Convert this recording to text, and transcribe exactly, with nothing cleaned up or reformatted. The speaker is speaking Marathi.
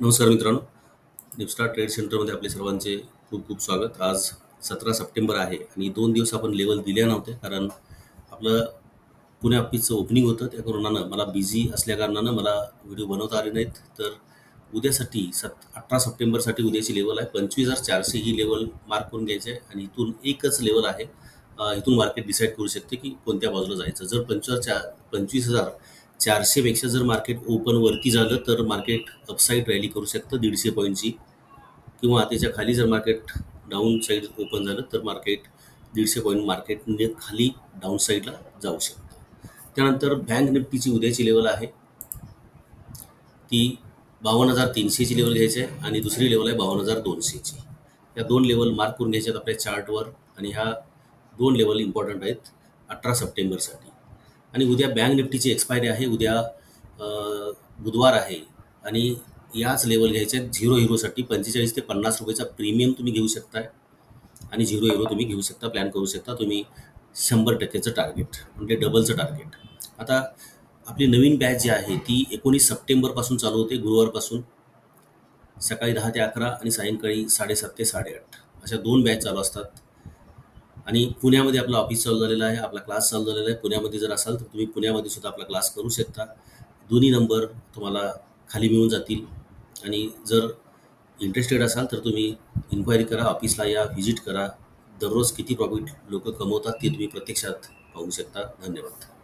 नमस्कार मित्रांनो, निफ्स्टार ट्रेड सेंटरमध्ये आपले सर्वांचे खूप खूप स्वागत. आज सतरा सप्टेंबर आहे आणि दोन दिवस आपण लेवल दिले नव्हते कारण आपलं पुणे ऑफिसचं ओपनिंग होतं. त्या कारणानं मला बिझी असल्याकारणानं मला व्हिडिओ बनवता आले नाहीत. तर उद्यासाठी सत अठरा सप्टेंबरसाठी उद्याची लेवल आहे पंचवीस हजार चारशे. ही लेवल मार्क करून घ्यायची आहे आणि इथून एकच लेवल आहे. अ, इथून मार्केट डिसाईड करू शकते की कोणत्या बाजूला जायचं. जर पंचवीस चार पंचवीस हजार चारशेपेक्षा जर मार्केट ओपन वरती झालं तर मार्केट अपसाईड रॅली करू शकतं दीडशे पॉईंटची, किंवा त्याच्या खाली जर मार्केट डाऊन साईड ओपन झालं तर मार्केट दीडशे पॉईंट मार्केट म्हणजे खाली डाऊन साईडला जाऊ शकतं. त्यानंतर बँक निफ्टीची उद्याची लेवल आहे ती बावन्न हजार तीनशेची लेवल घ्यायची आहे आणि दुसरी लेवल आहे बावन्न हजार दोनशेची. या दोन लेवल मार्क करून घ्यायच्यात आपल्या चार्टवर आणि ह्या दोन लेवल इम्पॉर्टंट आहेत अठरा सप्टेंबरसाठी. आणि उद्या बँक निफ्टीची एक्सपायरी आहे. उद्या अ, बुधवार आहे आणि याच लेवल घ्यायच्या आहेत झिरो हिरोसाठी. पंचेचाळीस ते पन्नास रुपयाचा प्रीमियम तुम्ही घेऊ शकताय आणि झिरो हिरो तुम्ही घेऊ शकता, प्लॅन करू शकता तुम्ही. शंभर टक्क्याचं टार्गेट म्हणजे डबलचं टार्गेट. आता आपली नवीन बॅच जी आहे ती एकोणीस सप्टेंबरपासून चालू होते, गुरुवारपासून. सकाळी दहा ते अकरा आणि सायंकाळी साडेसात ते साडेआठ अशा दोन बॅच चालू असतात. आणि पुण्यामध्ये आपलं ऑफिस चालू झालेलं आहे, आपला क्लास चालू झालेला आहे. पुण्यामध्ये जर असाल तर तुम्ही पुण्यामध्ये सुद्धा आपला क्लास करू शकता. दोन्ही नंबर तुम्हाला खाली मिळून जातील. आणि जर इंटरेस्टेड असाल तर तुम्ही इन्क्वायरी करा, ऑफिसला या, व्हिजिट करा. दररोज किती प्रॉफिट लोक कमवतात ते तुम्ही प्रत्यक्षात पाहू शकता. धन्यवाद.